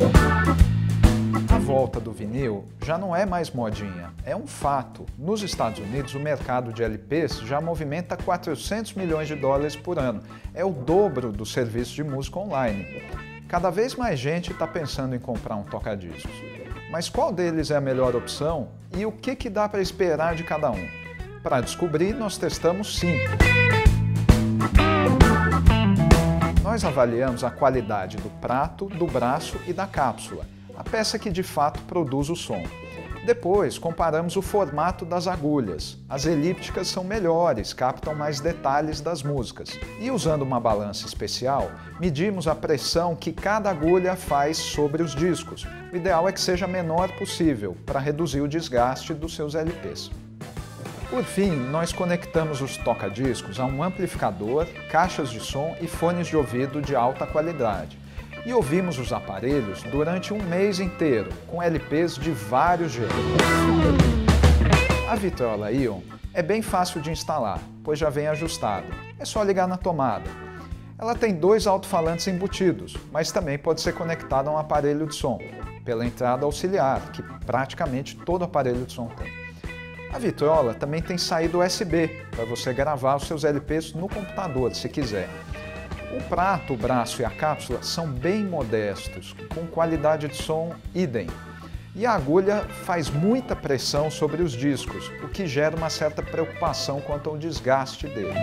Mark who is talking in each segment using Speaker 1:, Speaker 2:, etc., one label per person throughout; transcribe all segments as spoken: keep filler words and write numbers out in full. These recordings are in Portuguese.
Speaker 1: A volta do vinil já não é mais modinha, é um fato. Nos Estados Unidos, o mercado de L Ps já movimenta quatrocentos milhões de dólares por ano. É o dobro do serviço de música online. Cada vez mais gente está pensando em comprar um toca-discos. Mas qual deles é a melhor opção e o que, que dá para esperar de cada um? Para descobrir, nós testamos cinco. Nós avaliamos a qualidade do prato, do braço e da cápsula, a peça que de fato produz o som. Depois, comparamos o formato das agulhas. As elípticas são melhores, captam mais detalhes das músicas. E usando uma balança especial, medimos a pressão que cada agulha faz sobre os discos. O ideal é que seja a menor possível, para reduzir o desgaste dos seus L Ps. Por fim, nós conectamos os toca-discos a um amplificador, caixas de som e fones de ouvido de alta qualidade. E ouvimos os aparelhos durante um mês inteiro, com L Ps de vários gêneros. A Vitrola Ion é bem fácil de instalar, pois já vem ajustada. É só ligar na tomada. Ela tem dois alto-falantes embutidos, mas também pode ser conectada a um aparelho de som, pela entrada auxiliar, que praticamente todo aparelho de som tem. A Vitrola também tem saída U S B, para você gravar os seus L Ps no computador, se quiser. O prato, o braço e a cápsula são bem modestos, com qualidade de som idem. E a agulha faz muita pressão sobre os discos, o que gera uma certa preocupação quanto ao desgaste deles.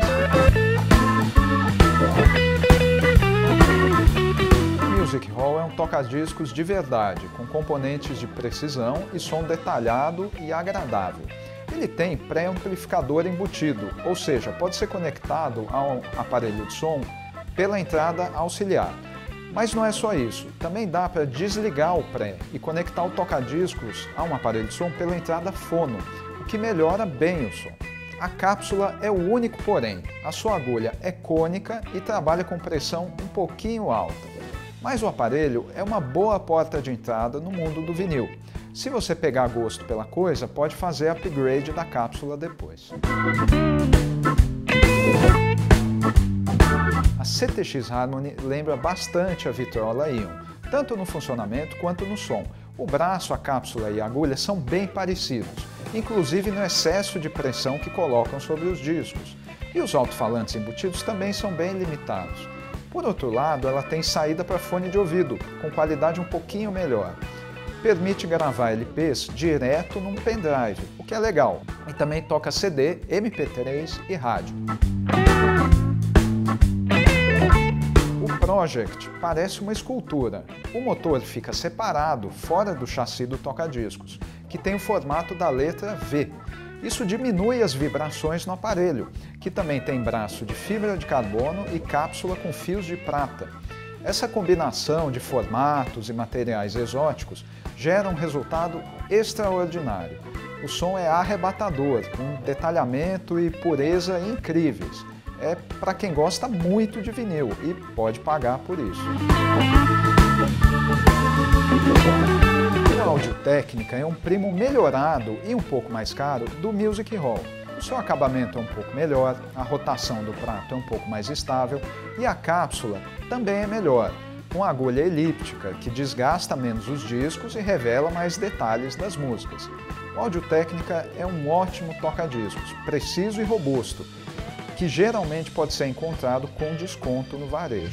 Speaker 1: O Music Hall é um toca-discos de verdade, com componentes de precisão e som detalhado e agradável. Ele tem pré-amplificador embutido, ou seja, pode ser conectado a um aparelho de som pela entrada auxiliar. Mas não é só isso, também dá para desligar o pré e conectar o toca-discos a um aparelho de som pela entrada fono, o que melhora bem o som. A cápsula é o único porém, a sua agulha é cônica e trabalha com pressão um pouquinho alta. Mas o aparelho é uma boa porta de entrada no mundo do vinil. Se você pegar gosto pela coisa, pode fazer upgrade da cápsula depois. A C T X Harmony lembra bastante a Vitrola Ion, tanto no funcionamento quanto no som. O braço, a cápsula e a agulha são bem parecidos, inclusive no excesso de pressão que colocam sobre os discos. E os alto-falantes embutidos também são bem limitados. Por outro lado, ela tem saída para fone de ouvido, com qualidade um pouquinho melhor. Permite gravar L Ps direto num pendrive, o que é legal. E também toca C D, M P três e rádio. O Project parece uma escultura. O motor fica separado, fora do chassi do toca-discos, que tem o formato da letra V. Isso diminui as vibrações no aparelho, que também tem braço de fibra de carbono e cápsula com fios de prata. Essa combinação de formatos e materiais exóticos gera um resultado extraordinário. O som é arrebatador, com detalhamento e pureza incríveis. É para quem gosta muito de vinil e pode pagar por isso. O Audio-Técnica é um primo melhorado e um pouco mais caro do Music Hall. O seu acabamento é um pouco melhor, a rotação do prato é um pouco mais estável e a cápsula também é melhor, com agulha elíptica, que desgasta menos os discos e revela mais detalhes das músicas. O Audio-Técnica é um ótimo toca-discos, preciso e robusto, que geralmente pode ser encontrado com desconto no varejo.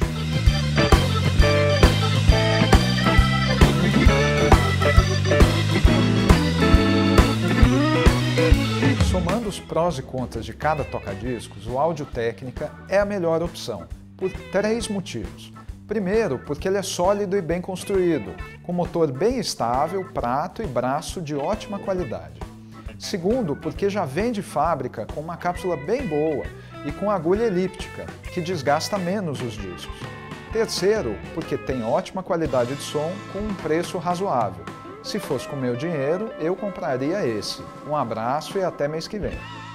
Speaker 1: Somando os prós e contras de cada toca-discos, o Audio-Técnica é a melhor opção, por três motivos. Primeiro, porque ele é sólido e bem construído, com motor bem estável, prato e braço de ótima qualidade. Segundo, porque já vem de fábrica com uma cápsula bem boa e com agulha elíptica, que desgasta menos os discos. Terceiro, porque tem ótima qualidade de som com um preço razoável. Se fosse com meu dinheiro, eu compraria esse. Um abraço e até mês que vem.